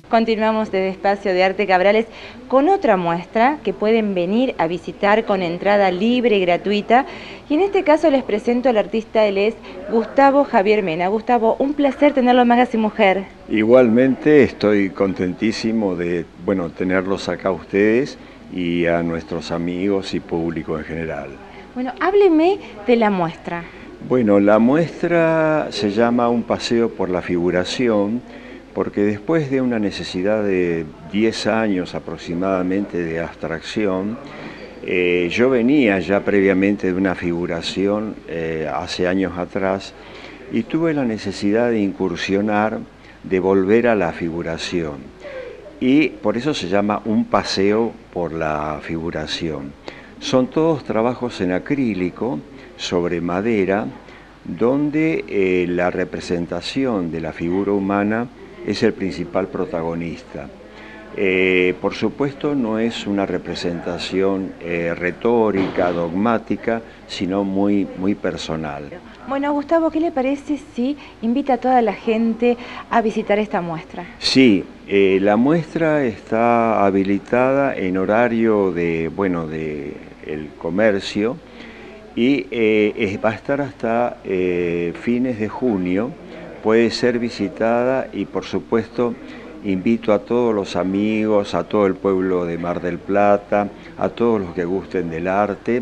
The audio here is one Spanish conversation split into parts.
Continuamos desde Espacio de Arte Cabrales con otra muestra que pueden venir a visitar con entrada libre y gratuita. Y en este caso les presento al artista, él es Gustavo Javier Mena. Gustavo, un placer tenerlo en Magazine Mujer. Igualmente estoy contentísimo de tenerlos acá a ustedes y a nuestros amigos y público en general. Bueno, hábleme de la muestra. Bueno, la muestra se llama Un paseo por la figuración, porque después de una necesidad de 10 años aproximadamente de abstracción, yo venía ya previamente de una figuración hace años atrás y tuve la necesidad de incursionar, de volver a la figuración. Y por eso se llama Un paseo por la figuración. Son todos trabajos en acrílico sobre madera, donde la representación de la figura humana es el principal protagonista. Por supuesto no es una representación retórica, dogmática, sino muy personal. Bueno, Gustavo, ¿qué le parece si invita a toda la gente a visitar esta muestra? Sí, la muestra está habilitada en horario de el comercio y va a estar hasta fines de junio. Puede ser visitada y por supuesto invito a todos los amigos, a todo el pueblo de Mar del Plata, a todos los que gusten del arte,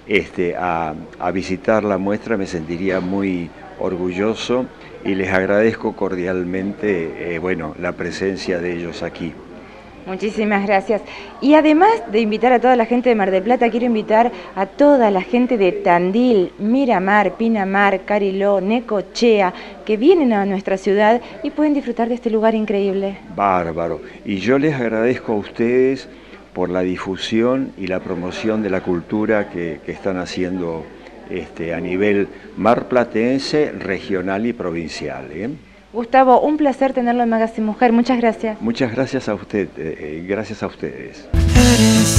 a visitar la muestra. Me sentiría muy orgulloso y les agradezco cordialmente la presencia de ellos aquí. Muchísimas gracias. Y además de invitar a toda la gente de Mar del Plata, quiero invitar a toda la gente de Tandil, Miramar, Pinamar, Cariló, Necochea, que vienen a nuestra ciudad y pueden disfrutar de este lugar increíble. Bárbaro. Y yo les agradezco a ustedes por la difusión y la promoción de la cultura que están haciendo a nivel marplatense, regional y provincial. Gustavo, un placer tenerlo en Magazine Mujer. Muchas gracias. Muchas gracias a usted, gracias a ustedes.